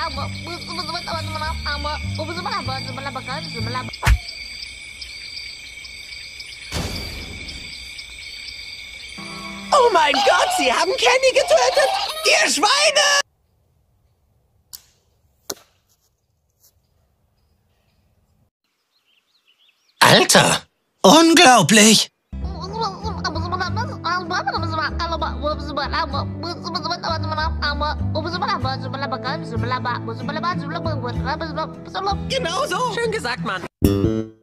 Oh mein Gott, Sie haben Kenny getötet! Ihr Schweine! Alter, unglaublich! Genau so! Schön gesagt, Mann.